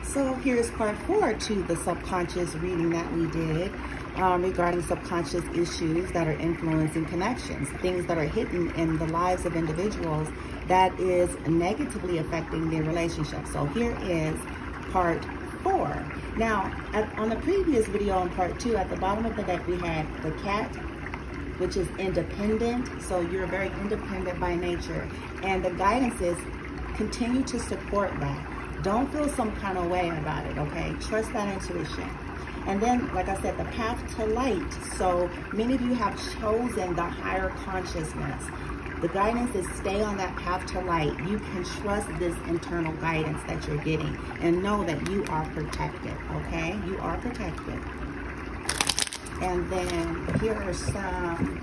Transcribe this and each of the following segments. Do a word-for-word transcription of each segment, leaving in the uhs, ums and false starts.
So here's part four to the subconscious reading that we did um, regarding subconscious issues that are influencing connections, things that are hidden in the lives of individuals that is negatively affecting their relationship. So here is part four. Now, at, on the previous video on part two, at the bottom of the deck, we had the cat, which is independent. So you're very independent by nature. And the guidance is continue to support that. Don't feel some kind of way about it, okay? Trust that intuition. And then, like I said, the path to light. So many of you have chosen the higher consciousness. The guidance is stay on that path to light. You can trust this internal guidance that you're getting and know that you are protected, okay? You are protected. And then here are some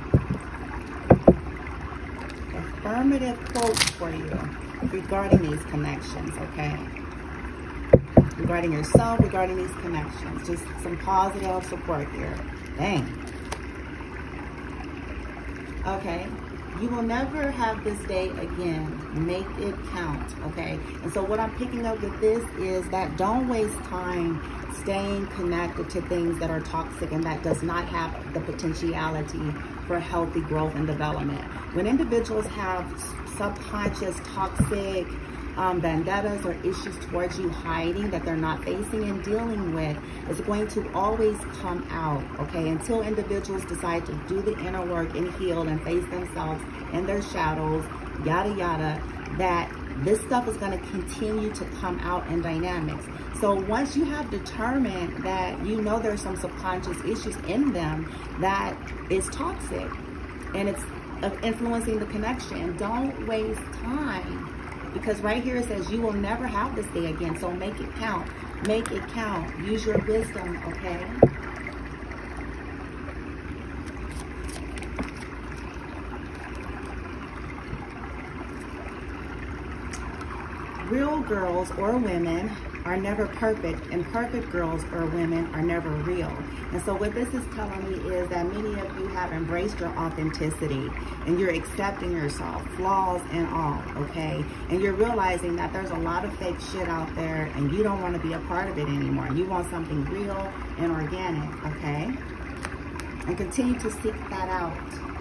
affirmative quotes for you regarding these connections, okay? Regarding yourself, regarding these connections. Just some positive support here. Dang. Okay. You will never have this day again. Make it count, okay? And so what I'm picking up with this is that don't waste time staying connected to things that are toxic and that does not have the potentiality for healthy growth and development. When individuals have subconscious toxic um, vendettas or issues towards you hiding that they're not facing and dealing with, it's going to always come out, okay? Until individuals decide to do the inner work and heal and face themselves and their shadows, yada, yada, that this stuff is going to continue to come out in dynamics. So once you have determined that you know there's some subconscious issues in them that is toxic and it's influencing the connection, don't waste time. Because right here it says you will never have this day again. So make it count. Make it count. Use your wisdom, okay? Real girls or women are never perfect, and perfect girls or women are never real. And so what this is telling me is that many of you have embraced your authenticity and you're accepting yourself, flaws and all, okay? And you're realizing that there's a lot of fake shit out there and you don't want to be a part of it anymore. You want something real and organic, okay? And continue to seek that out.